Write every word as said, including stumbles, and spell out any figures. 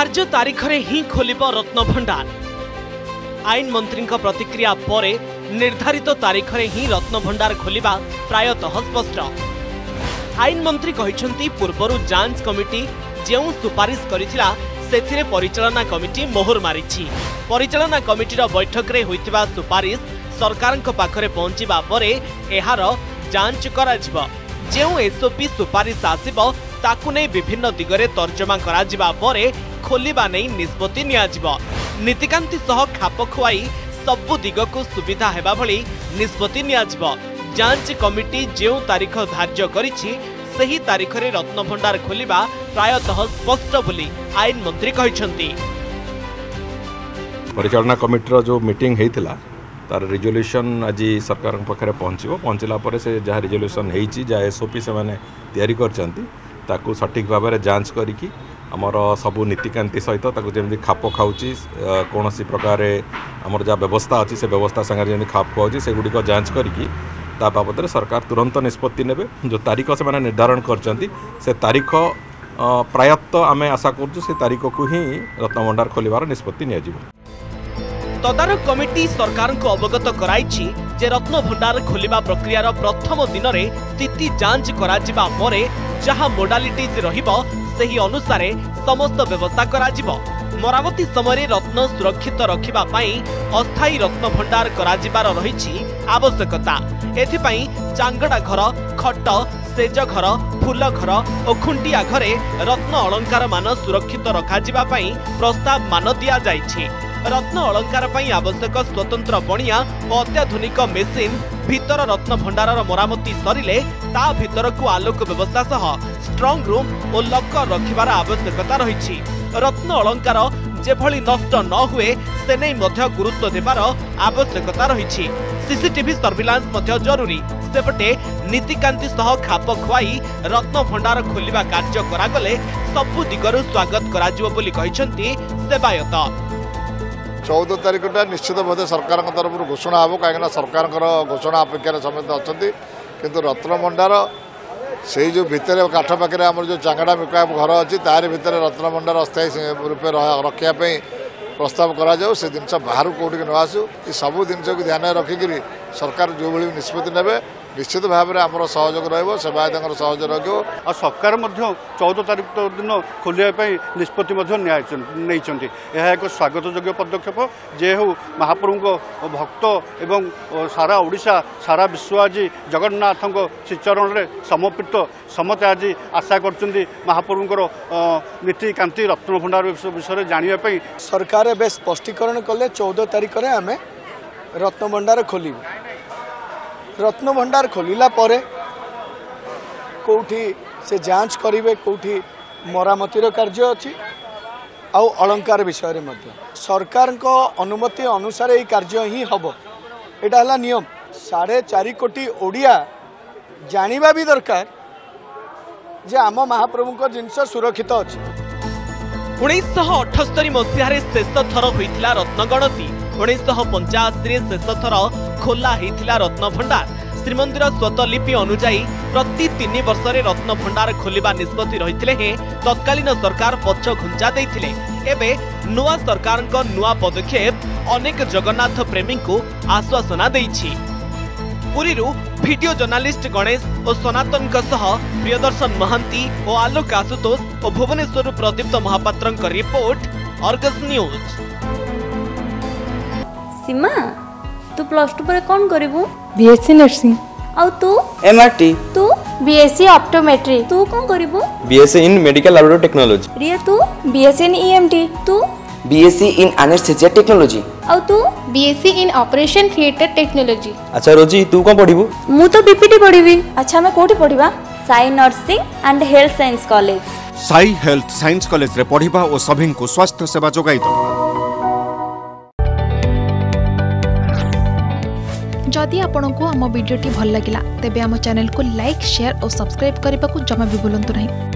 धार्य तारीख रे ही खोलिब रत्न भंडार। आईन मंत्री प्रतिक्रिया पर निर्धारित तारीख रे ही रत्न भंडार खोलिबा प्रायतः स्पष्ट। आईन मंत्री कहिसंती पूर्वरु जांच कमिटी जेउ सुपारिश करिथिला सेथिरे परिचालना कमिटी मोहर मारिछि। परिचालना कमिटीर बैठक रे होइतिबा सुपारिश सरकारक पाखरे पहुंचिबा परे एहार जांच कराजिबो। जेउ एसओपी सुपारिश आसिबो ताकु नै विभिन्न दिगरे तर्जमा कराजिबा परे खोलिबा नै निष्पत्ति नियाजिबो। नीतिकांति सह खाप खुआई सबु दिगकु सुविधा हेबा भली निष्पत्ति नियाजिबो। जांच कमिटी जेउ तारीख धार्य करिछि सही तारीख रे रत्न भंडार खोलिबा प्रायतः स्पष्ट बोली आईन मंत्री कहिसंती। परिचालना कमिटीर जो मीटिंग हेतिला तार रिजोल्यूशन आज सरकार पाखे पहुँचो पहुँचला से जहाँ रिजोल्यूशन होती जहाँ एसओपी से मैंने तैयारी करछंती ताकू सठिक भाव में जांच करिकी आमर सबू नीतिकांति सहित ताकू जमी खाप खाऊँची कौन प्रकार आमर जहाँ व्यवस्था अच्छी से व्यवस्था सागर जमी खाप खाऊँची से गुड़िक जांच करिकी ता बाबद सरकार तुरंत निष्पत्ति नेबे। जो तारीख से मैंने निर्धारण करछंती से तारीख प्रायतः आम आशा करूँ से तारीख को ही रत्न भंडार खोलिबार निष्पत्ति नियाजिबो। तदारक कमिटी सरकार को अवगत कराइछि जे रत्न भंडार खोलिबा प्रक्रियार प्रथम दिन में स्थिति जांच कराजिबा परे जहाँ मोडालिटीज रहिबो सही अनुसार समस्त व्यवस्था कराजिबो। मरामती समय रत्न सुरक्षित रखिबा पई अस्थायी रत्न भंडार कराजिबार रहिछि आवश्यकता। एथिपई चांगड़ा घर, खट, सेज घर, फूल घर और खुंटिया घरे रत्न अलंकार मान सुरक्षित रखाजिबा पई प्रस्ताव मान दिया जाइछि। रत्न अलंकार पई आवश्यक स्वतंत्र बणिया और अत्याधुनिक मेसिन भीतर रत्न भंडार मरामती सरिले ता भीतर को आलोक व्यवस्था सह स्ट्रंग रूम और लकर रखिबार आवश्यकता रहिछि। रत्न अलंकार जेभली नष्ट न हुए से नै मध्य गुरुत्व देबार आवश्यकता रहिछि। सीसीटीवी सर्विलांस मध्य जरूरी। सेपटे नीतिकांति सह खाप खुआई रत्न भंडार खोलिबा कार्य करागले सबु दिगरु स्वागत कराजिबो बोली कहिसंती सेवायत। चौदह तारीख टा निश्चित भाव सरकार तरफ घोषणा हम कहीं सरकार घोषणा अपेक्षा समस्त अच्छा किंतु रत्न भंडार से जो भितर काठ पाखे आम जो चांगड़ा मिका घर अच्छी तार भितर रत्न भंडार अस्थायी रूपे रखापी प्रस्ताव करा जाऊ से जिन बाहर कौटिक न आसू ये सबू जिन को ध्यान रखिक सरकार जो भाई निष्पत्ति ने निश्चित भाव में आमर सहयोग रवायत सहयोग रखो और सरकार चौदह तारीख दिन खोलिया निष्पत्ति नहीं। यह एक स्वागत योग्य पदक्षेप जे हो महाप्रभु को भक्त एवं सारा ओडिशा सारा विश्व आज जगन्नाथ श्रीचरण में समर्पित समते आज आशा कर महाप्रभुंर नीतिकांति रत्न भंडार विषय जानापी सरकार ए स्पष्टीकरण कले चौदह तारीख में आम रत्न भंडार खोलू। रत्न भंडार खोलिला परे कोठी से जांच करिवे कोठी मरामतीर कार्य अच्छी आउ अलंकार विषय में सरकार को अनुमति अनुसार ये कार्य ही हम यहाँ नियम। साढ़े चार कोटी ओडिया जानिबा भी दरकार जे आम महाप्रभु को जिनस सुरक्षित अच्छी। उन्नीस अठस्तरी मसीह शेष थर होइथिला रत्न गणति। उन्नीस पंचाशी शेष थर खोला होइथिला रत्न भंडार। श्रीमंदिर स्वतलिपि अनुजाई प्रति तीन वर्ष रत्न भंडार खोलिबा निष्पत्ति रहिथिले हे तत्कालीन सरकार पक्ष घुंचा देइथिले। एबे नुआ सरकार को नुआ पदक्षेप अनेक जगन्नाथ प्रेमी को आश्वासना देइछि। पुरीरू वीडियो जर्नालिस्ट गणेश और सनातन प्रियदर्शन महांती और आलोक आशुतोष और भुवनेश्वर प्रदीप्त महापात्र रिपोर्ट अर्गस न्यूज। सीमा तू प्लस टू पर कौन करिवु? BSc nursing. और तू? एमआरटी। तू? BSc optometry. तू कौन करिवु? BSc in medical laboratory technology. Riya तू? BSc in EMT. तू? BSc in anaesthesia technology. और तू? BSc in operation theatre technology. अच्छा रोजी तू कौन पढ़िबु? मु तो बीपीटी पढ़िबी। अच्छा मैं कोठी पढ़िबा? Sai nursing and health science college. Sai health science college रे पढ़िबा और सभी को स्वास्थ्य सेवा जोगाई दो। जदि आपंक आम भिडी भल लगा तेब आम चैनल को लाइक शेयर और सब्सक्राइब करने को जमा भी भूलु नहीं।